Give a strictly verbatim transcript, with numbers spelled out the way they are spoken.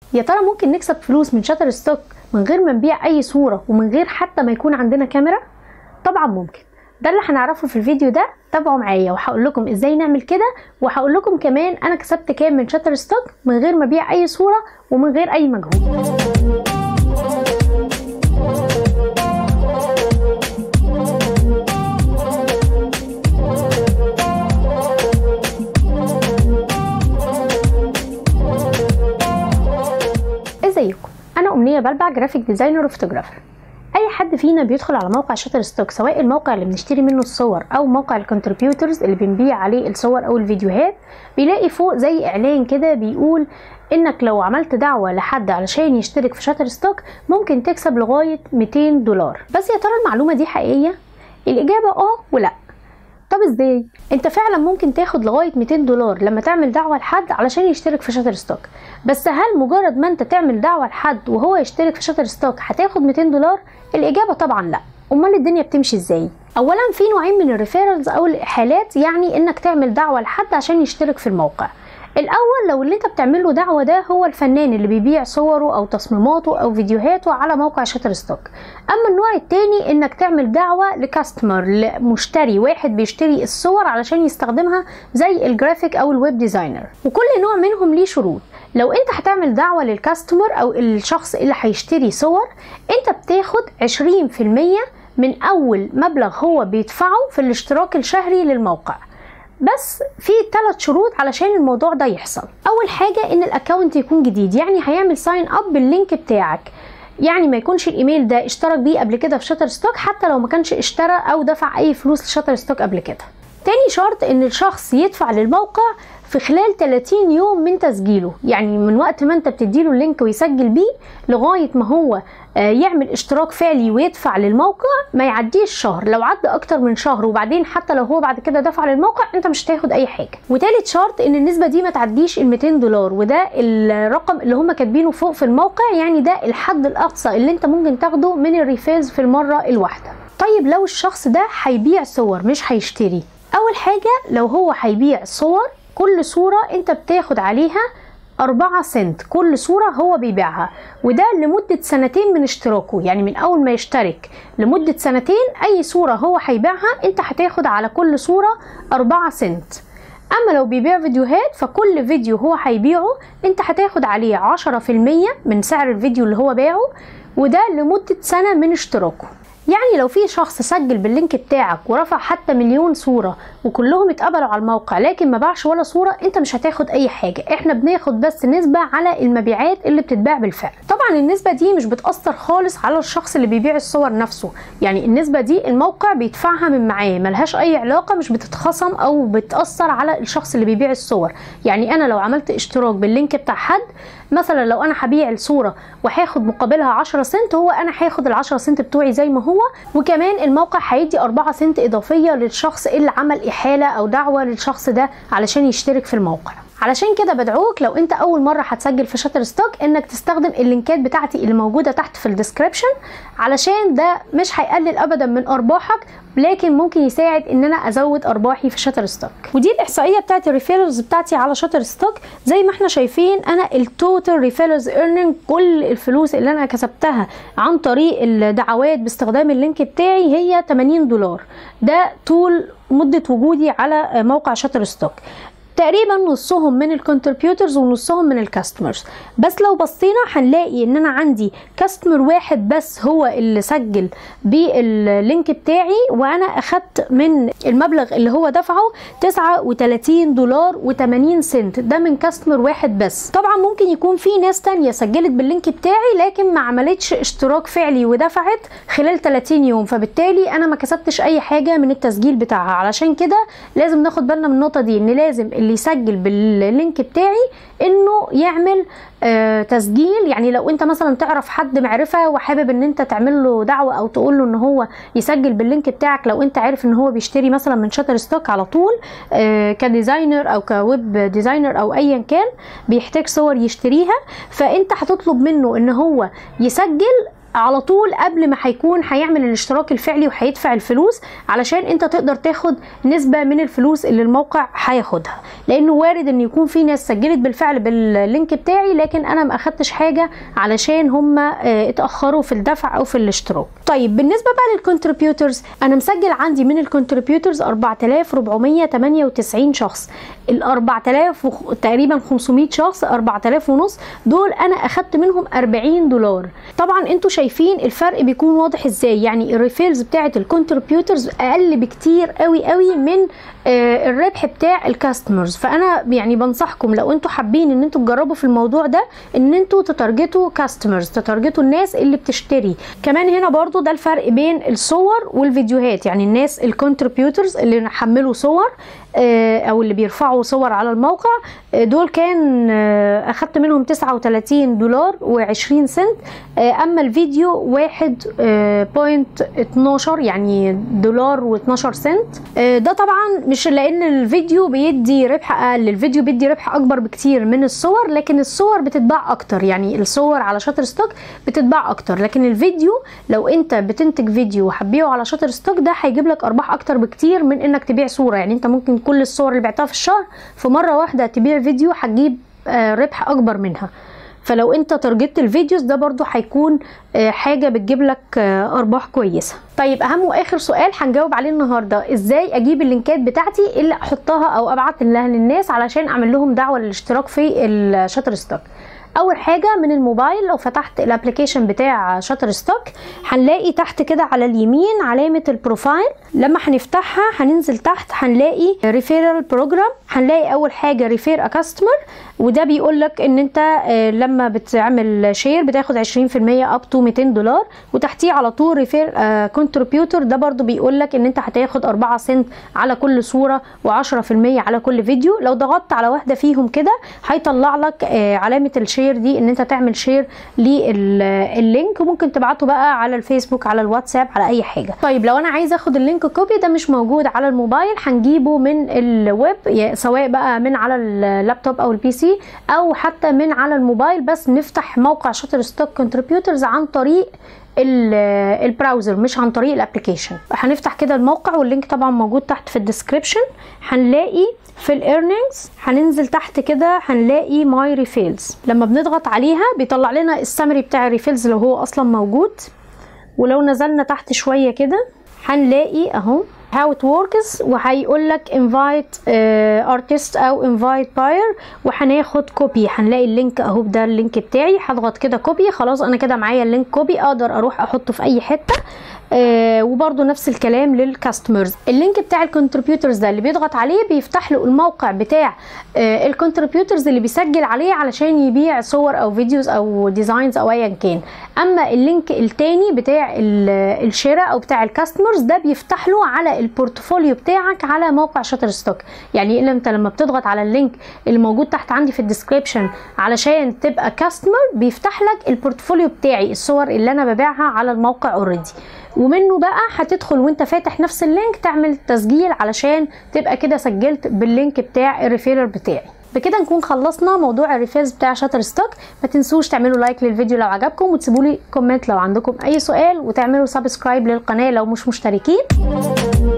يا ترى ممكن نكسب فلوس من شاتر ستوك من غير ما نبيع اي صورة ومن غير حتى ما يكون عندنا كاميرا؟ طبعا ممكن. ده اللي هنعرفه في الفيديو ده، تابعوا معايا وهقول لكم ازاي نعمل كده، وهقول لكم كمان انا كسبت كام من شاتر ستوك من غير ما ابيع اي صورة ومن غير اي مجهود. ازيكم؟ انا امنيه بلبع، جرافيك ديزاينر وفوتوغرافر. اي حد فينا بيدخل على موقع شاتر ستوك، سواء الموقع اللي بنشتري منه الصور او موقع الكونتريبيوترز اللي بنبيع عليه الصور او الفيديوهات، بيلاقي فوق زي اعلان كده بيقول انك لو عملت دعوه لحد علشان يشترك في شاتر ستوك ممكن تكسب لغايه مئتين دولار. بس يا ترى المعلومه دي حقيقيه؟ الاجابه اه ولا. طب ازاي؟ انت فعلا ممكن تاخد لغايه مئتين دولار لما تعمل دعوه لحد علشان يشترك في شاتر ستوك، بس هل مجرد ما انت تعمل دعوه لحد وهو يشترك في شاتر ستوك هتاخد مئتين دولار؟ الاجابه طبعا لا. امال الدنيا بتمشي ازاي؟ اولا في نوعين من الريفيرالز او الاحالات، يعني انك تعمل دعوه لحد عشان يشترك في الموقع. الاول لو اللي انت بتعمله دعوه ده هو الفنان اللي بيبيع صوره او تصميماته او فيديوهاته على موقع شاتر ستوك. اما النوع التاني انك تعمل دعوه لكاستمر، لمشتري، واحد بيشتري الصور علشان يستخدمها زي الجرافيك او الويب ديزاينر. وكل نوع منهم ليه شروط. لو انت هتعمل دعوه للكاستمر او الشخص اللي هيشتري صور، انت بتاخد عشرين في المية من اول مبلغ هو بيدفعه في الاشتراك الشهري للموقع. بس في ثلاث شروط علشان الموضوع ده يحصل. اول حاجه ان الاكونت يكون جديد، يعني هيعمل ساين اب باللينك بتاعك، يعني ما يكونش الايميل ده اشترك بيه قبل كده في شاتر ستوك حتى لو ما كانش اشترى او دفع اي فلوس لشاتر ستوك قبل كده. تاني شرط ان الشخص يدفع للموقع في خلال ثلاثين يوم من تسجيله، يعني من وقت ما انت بتديله اللينك ويسجل بيه لغايه ما هو يعمل اشتراك فعلي ويدفع للموقع ما يعديش شهر. لو عدى اكتر من شهر وبعدين حتى لو هو بعد كده دفع للموقع انت مش هتاخد اي حاجه. وتالت شرط ان النسبه دي ما تعديش ال مئتين دولار، وده الرقم اللي هم كاتبينه فوق في الموقع، يعني ده الحد الاقصى اللي انت ممكن تاخده من الريفيرز في المره الواحده. طيب لو الشخص ده هيبيع صور مش هيشتري، اول حاجه لو هو هيبيع صور، كل صوره انت بتاخد عليها أربعة سنت، كل صورة هو بيبيعها، وده لمدة سنتين من اشتراكه، يعني من أول ما يشترك لمدة سنتين أي صورة هو هيبيعها أنت هتاخد على كل صورة أربعة سنت. أما لو بيبيع فيديوهات فكل فيديو هو هيبيعه أنت هتاخد عليه عشرة في المية من سعر الفيديو اللي هو باعه، وده لمدة سنة من اشتراكه. يعني لو في شخص سجل باللينك بتاعك ورفع حتى مليون صورة وكلهم اتقبلوا على الموقع لكن ما باعش ولا صورة، انت مش هتاخد اي حاجة، احنا بناخد بس نسبة على المبيعات اللي بتتباع بالفعل. طبعا النسبة دي مش بتأثر خالص على الشخص اللي بيبيع الصور نفسه، يعني النسبة دي الموقع بيدفعها من معاه، ملهاش اي علاقة، مش بتتخصم او بتأثر على الشخص اللي بيبيع الصور. يعني انا لو عملت اشتراك باللينك بتاع حد، مثلا لو انا هبيع الصورة وهاخد مقابلها عشرة سنت، هو انا هاخد ال عشرة سنت بتوعي زي ما هو، وكمان الموقع هيدي أربعة سنت اضافيه للشخص اللي عمل احاله او دعوه للشخص ده علشان يشترك في الموقع. علشان كده بدعوك لو انت اول مره هتسجل في شاتر ستوك انك تستخدم اللينكات بتاعتي اللي موجوده تحت في الديسكريبشن، علشان ده مش هيقلل ابدا من ارباحك، لكن ممكن يساعد ان انا ازود ارباحي في شاتر ستوك. ودي الاحصائيه بتاعت الريفيرالز بتاعتي على شاتر ستوك. زي ما احنا شايفين انا التوتال ريفيرالز ايرنينج، كل الفلوس اللي انا كسبتها عن طريق الدعوات باستخدام اللينك بتاعي هي ثمانين دولار، ده طول مده وجودي على موقع شاتر ستوك. تقريبا نصهم من الكونتريبيوترز ونصهم من الكاستمرز. بس لو بصينا هنلاقي ان انا عندي كاستمر واحد بس هو اللي سجل باللينك بتاعي، وانا اخدت من المبلغ اللي هو دفعه تسعة وثلاثين دولار وثمانين سنت، ده من كاستمر واحد بس. طبعا ممكن يكون في ناس تانية سجلت باللينك بتاعي لكن ما عملتش اشتراك فعلي ودفعت خلال ثلاثين يوم، فبالتالي انا ما كسبتش اي حاجة من التسجيل بتاعها. علشان كده لازم ناخد بالنا من النقطة دي، ان لازم اللي يسجل باللينك بتاعي انه يعمل آه تسجيل. يعني لو انت مثلا تعرف حد معرفة وحابب ان انت تعمل له دعوة او تقول له ان هو يسجل باللينك بتاعك، لو انت عارف ان هو بيشتري مثلا من شاتر ستوك على طول آه كديزاينر او كويب ديزاينر او ايا كان بيحتاج صور يشتريها، فانت هتطلب منه ان هو يسجل على طول قبل ما هيكون هيعمل الاشتراك الفعلي وهيدفع الفلوس، علشان انت تقدر تاخد نسبة من الفلوس اللي الموقع هياخدها، لانه وارد ان يكون في ناس سجلت بالفعل باللينك بتاعي لكن انا ما اخدتش حاجة علشان هم اتأخروا في الدفع او في الاشتراك. طيب بالنسبة بقى للكونتريبيوترز، انا مسجل عندي من الكونتريبيوترز أربعة آلاف وأربعمية تمانية وتسعين شخص. ال أربعة آلاف تقريبا خمسمية شخص، أربعة آلاف ونص دول انا اخدت منهم أربعين دولار. طبعا انتوا شايفين الفرق بيكون واضح ازاي، يعني الريفيلز بتاعه الكونتريبيوترز اقل بكتير قوي قوي من آه الربح بتاع الكاستمرز. فانا يعني بنصحكم لو انتوا حابين ان انتوا تجربوا في الموضوع ده ان انتوا تتارجتوا كاستمرز، تتارجتوا الناس اللي بتشتري. كمان هنا برضو ده الفرق بين الصور والفيديوهات، يعني الناس الكونتريبيوترز اللي حملوا صور آه او اللي بيرفعوا صور على الموقع آه دول كان آه اخدت منهم تسعة وتلاتين دولار وعشرين سنت، آه اما الفيديو واحد بوينت اتناشر يعني دولار واتناشر سنت. آه ده طبعا مش لان الفيديو بيدي ربح اقل، الفيديو بيدي ربح اكبر بكتير من الصور، لكن الصور بتتباع اكتر، يعني الصور على شاتر ستوك بتتباع اكتر، لكن الفيديو لو انت بتنتج فيديو وهتبيعه على شاتر ستوك ده هيجيب لك ارباح اكتر بكتير من انك تبيع صورة. يعني انت ممكن كل الصور اللي بعتها في الشهر في مرة واحدة تبيع فيديو هتجيب آه ربح اكبر منها. فلو انت تارجت الفيديوز ده برضو هيكون حاجة بتجيب لك ارباح كويسة. طيب اهم واخر سؤال هنجاوب عليه النهاردة، ازاي اجيب اللينكات بتاعتي اللي احطها او ابعت لها للناس علشان اعمل لهم دعوة للاشتراك في الشاتر ستوك؟ اول حاجه من الموبايل، لو فتحت الابلكيشن بتاع شاتر ستوك هنلاقي تحت كده على اليمين علامه البروفايل، لما هنفتحها هننزل تحت هنلاقي ريفيرال بروجرام، هنلاقي اول حاجه ريفير ا كاستمر، وده بيقول لك ان انت لما بتعمل شير بتاخد عشرين في المية اب تو ميتين دولار، وتحتيه على طول ريفير كونتريبيوتر، ده برضو بيقول لك ان انت هتاخد أربعة سنت على كل صوره وعشرة في المية على كل فيديو. لو ضغطت على واحده فيهم كده هيطلع لك علامه الشير دي ان انت تعمل شير لللينك، وممكن تبعته بقى على الفيسبوك على الواتساب على اي حاجه. طيب لو انا عايزه اخد اللينك كوبي، ده مش موجود على الموبايل، هنجيبه من الويب سواء بقى من على اللابتوب او البي سي او حتى من على الموبايل، بس نفتح موقع شاتر ستوك كونتريبيوترز عن طريق البراوزر مش عن طريق الابلكيشن. هنفتح كده الموقع واللينك طبعا موجود تحت في الديسكريبشن. هنلاقي في الايرنينجز هننزل تحت كده هنلاقي ماي ريفيلز، لما بنضغط عليها بيطلع لنا السمري بتاع الريفيلز لو هو اصلا موجود. ولو نزلنا تحت شويه كده هنلاقي اهو how it works، وهيقول لك invite uh, artist او invite buyer، وهناخد كوبي. هنلاقي اللينك اهو، ده اللينك بتاعي، هضغط كده كوبي، خلاص انا كده معايا اللينك كوبي، اقدر اروح احطه في اي حته. آه وبرده نفس الكلام للكاستمرز. اللينك بتاع الكونتريبيوترز ده اللي بيضغط عليه بيفتح له الموقع بتاع آه الكونتريبيوترز اللي بيسجل عليه علشان يبيع صور او فيديوز او ديزاينز او ايا كان. اما اللينك التاني بتاع الشراء او بتاع الكاستمرز ده بيفتح له على البورتفوليو بتاعك على موقع شاتر ستوك. يعني إلا انت لما بتضغط على اللينك اللي موجود تحت عندي في الديسكريبشن علشان تبقى كاستمر، بيفتح لك البورتفوليو بتاعي، الصور اللي انا ببيعها على الموقع اوريدي، ومنه بقى هتدخل وانت فاتح نفس اللينك تعمل تسجيل علشان تبقى كده سجلت باللينك بتاع الريفيرال بتاعي. بكده نكون خلصنا موضوع الريفيرز بتاع شاتر ستوك. ما تنسوش تعملوا لايك للفيديو لو عجبكم، وتسيبوا لي كومنت لو عندكم اي سؤال، وتعملوا سبسكرايب للقناه لو مش مشتركين.